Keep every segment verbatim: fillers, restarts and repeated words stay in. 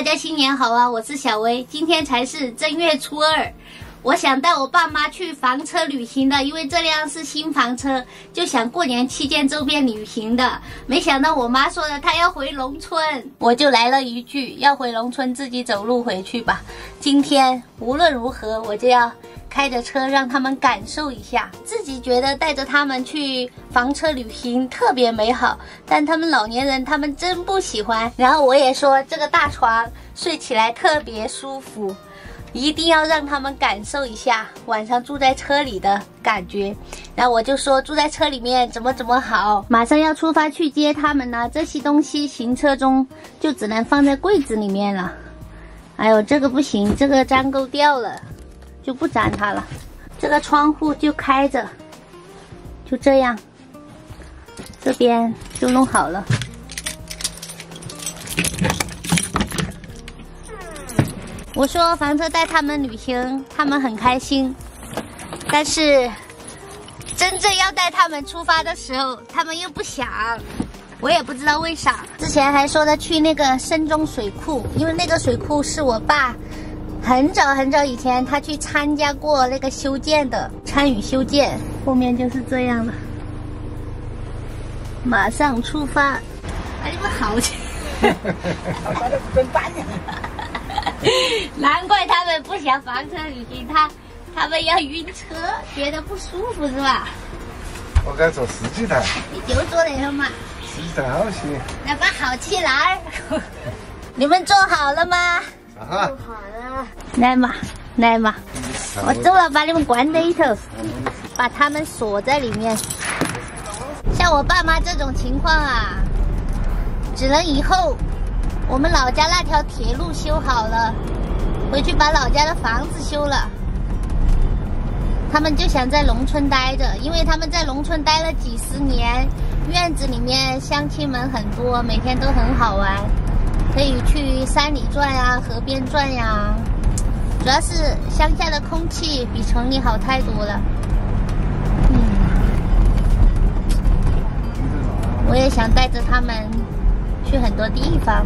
大家新年好啊！我是小薇，今天才是正月初二，我想带我爸妈去房车旅行的，因为这辆是新房车，就想过年期间周边旅行的。没想到我妈说的她要回农村，我就来了一句：要回农村自己走路回去吧。今天无论如何，我就要开着车让他们感受一下，自己觉得带着他们去房车旅行特别美好，但他们老年人他们真不喜欢。然后我也说这个大床睡起来特别舒服，一定要让他们感受一下晚上住在车里的感觉。然后我就说住在车里面怎么怎么好，马上要出发去接他们了，这些东西行车中就只能放在柜子里面了。哎呦，这个不行，这个粘钩掉了，就不粘它了。这个窗户就开着，就这样，这边就弄好了。我说房车带他们旅行，他们很开心，但是真正要带他们出发的时候，他们又不想。我也不知道为啥。之前还说的去那个深中水库，因为那个水库是我爸很早很早以前他去参加过那个修建的，参与修建。后面就是这样了，马上出发。哎，你们好气！难怪他们不想房车旅行，他他们要晕车，觉得不舒服是吧？ 我该坐司机台。 你就坐那个嘛。 司机台好些。 那把好气来。你们做好了吗？ 啊。 做好了。来嘛，来嘛。我走了，把你们关在里头，把他们锁在里面。像我爸妈这种情况啊，只能以后我们老家那条铁路修好了，回去把老家的房子修了，他们就想在农村待着，因为他们在农村待了几十年，院子里面乡亲们很多，每天都很好玩，可以去山里转呀，河边转呀。主要是乡下的空气比城里好太多了。嗯，我也想带着他们去很多地方。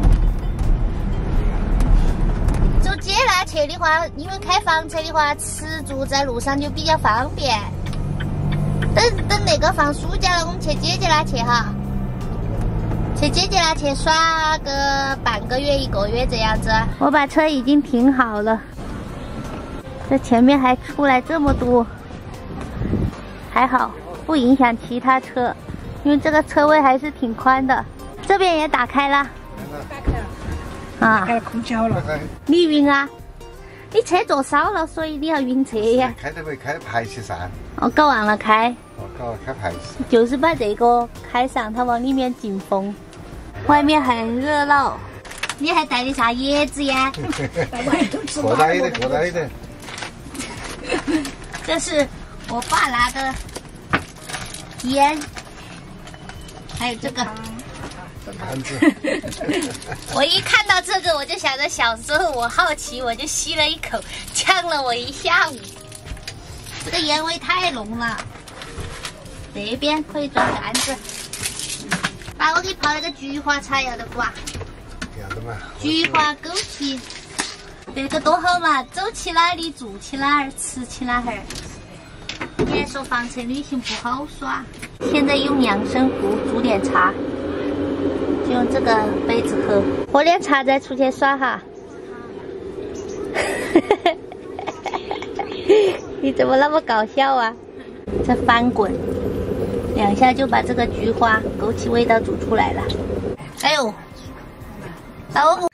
走街那去的话，因为开房车的话，吃住在路上就比较方便。等等那个放暑假了，我们去姐姐那去哈，去姐姐那去耍个半个月一个月这样子。我把车已经停好了，这前面还出来这么多，还好不影响其他车，因为这个车位还是挺宽的。这边也打开了。 打开了。 啊， 开了空调了。 你晕啊？你车坐少了，所以你要晕车呀。 开的没开排气扇。 我搞忘了开。 哦，搞了开排气。 就是把这个开上，它往里面进风。外面很热闹。你还带的啥椰子呀？ 过来的，过来的。 这是我爸拿的烟，还有这个。我一看到这个，我就想着小时候我好奇，我就吸了一口，呛了我一下午。这个烟味太浓了。这边可以装杆子，爸，我给你泡那个菊花茶要得不啊？ 要得嘛。 菊花枸杞，这个多好嘛，走起哪里住起哪儿，吃起哪儿。你还说房车旅行不好耍，现在用养生壶煮点茶。就用这个杯子喝，喝点茶再出去耍哈。你怎么那么搞笑啊？这翻滚，两下就把这个菊花、枸杞味道煮出来了。哎呦，把我。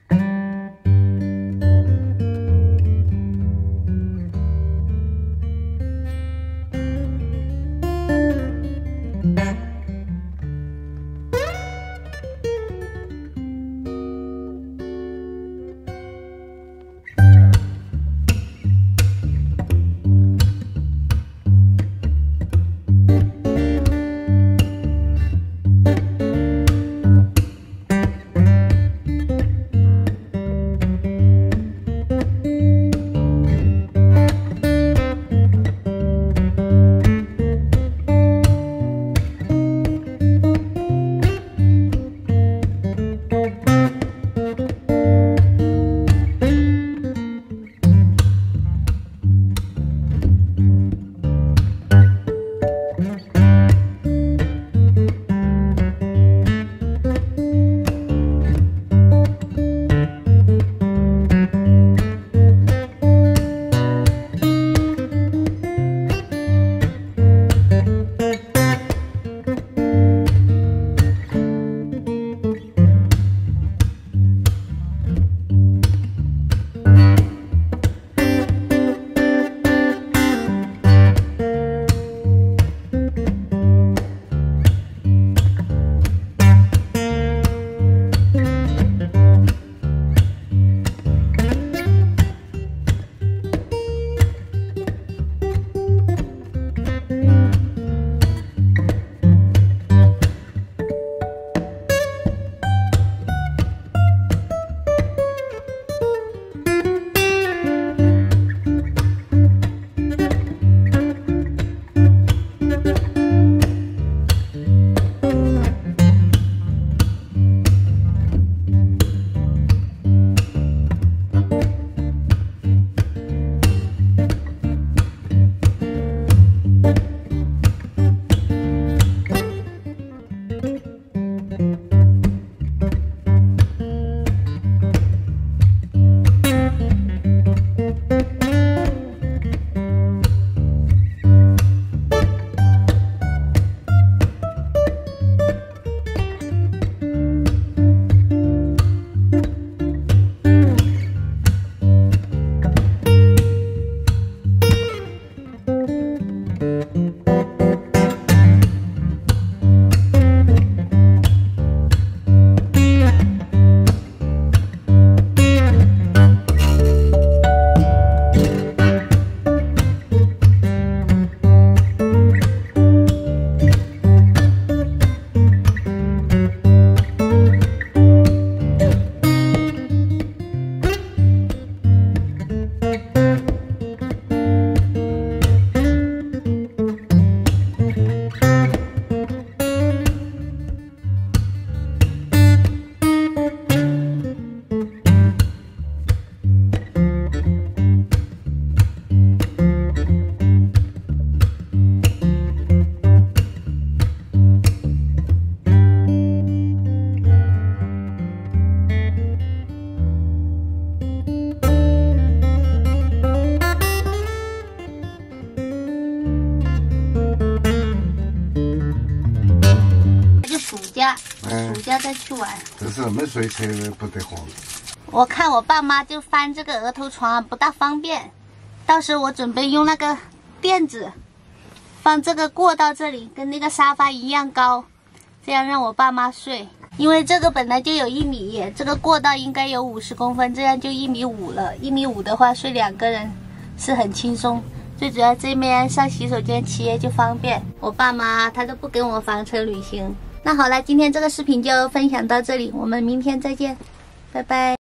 要再去玩。 这是我们睡车不得慌。 我看我爸妈就翻这个额头床不大方便，到时候我准备用那个垫子放这个过道这里，跟那个沙发一样高，这样让我爸妈睡。因为这个本来就有一米，这个过道应该有五十公分，这样就一米五了。一米五的话，睡两个人是很轻松。最主要这边上洗手间企业就方便。我爸妈他都不跟我房车旅行。那好了，今天这个视频就分享到这里，我们明天再见，拜拜。